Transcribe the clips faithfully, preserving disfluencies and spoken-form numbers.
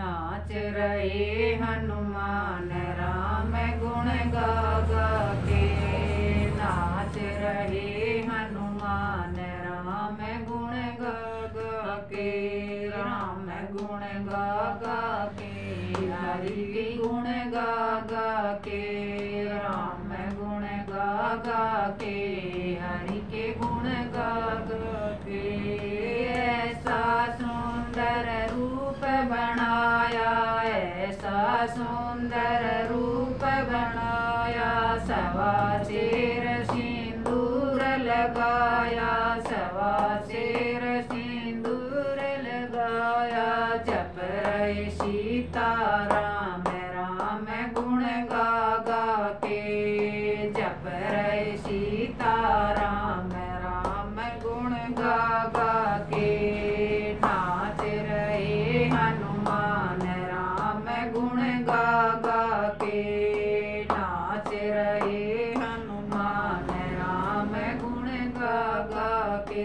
नाच रहे हनुमान राम गुण गा गा के। नाच रहे हनुमान राम गुण गा गा के। राम गुण गा गा के हरि के गुण गा गा के। राम गुण गा गा के हरि के गुण गा गा के। ऐसा सुंदर रूप बनाया ऐसा सुंदर रूप बनाया। सवा शेर सिंदूर लगाया सवा शेर सिंदूर लगाया। जप रहे सीता राम राम गुण गा गा के। जप रहे सीता राम राम गुण गा गा के। नाच रहे हनुमान राम गुण गा गा के। नाच रहे हनुमान राम गुण गा गा के।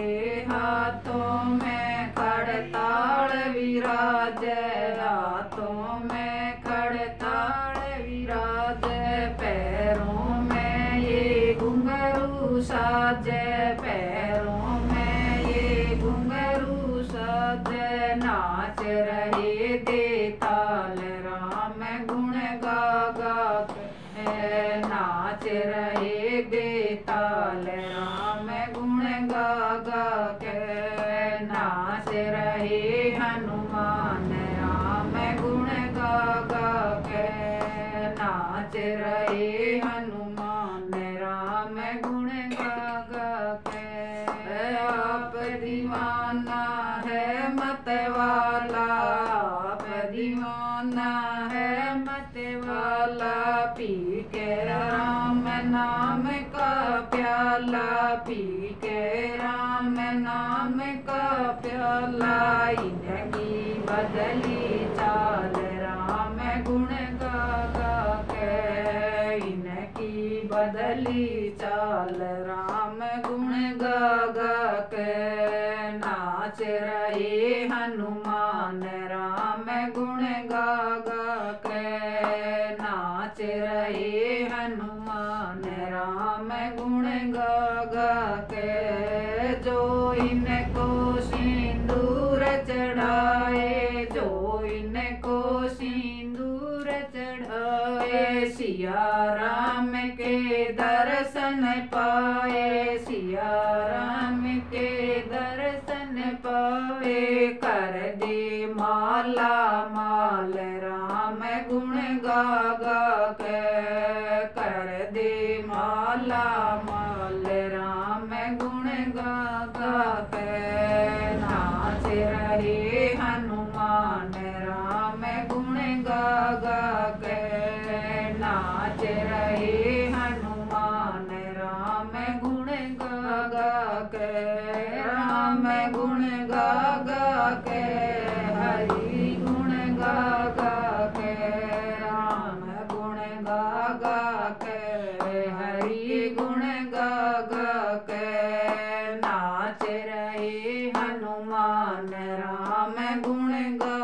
हाथों में खड़ताल विराजे हाथों में खड़ताल विराजे। पैरों में ये घुंघरू साजे पैरों में ये घुंघरू साजे। नाच रहे देताल राम गुण गा गा के। नाच रहे बेताल राम गुण गा गा के। नाच रहे हनुमान राम गुण गा गा के। नाच रहे हनुमान राम गुण गा गा के। आप दीवाना है मत वाला आप दीवाना है मत वाला। पी के राम नाम का प्याला पी के राम नाम का प्याला। इनकी बदली चाल राम गुण गा गा के। इनकी बदली चाल राम गुण गा गा के। नाच रहे हनुमान राम गुण गा गा के। नाच रहे हनुमान राम गुण गा गा के। जो इनको सिंदूर चढ़ाए जो इनको सिंदूर चढ़ाए। सिया राम के दर्शन पाए सिया राम के दर्शन पाए। कर दे माला माल राम गुण गा गा के। कर दे माला माल राम गुण गा गा के। नाच रहे हनुमान राम गुण गा गा के। नाच रहे हनुमान राम गुण गा गा के। राम गुण गा गा के हरि गुण गा गा के। राम गुण गा गा के हरि गुण गा गा के। नाच रहे हनुमान राम गुण गा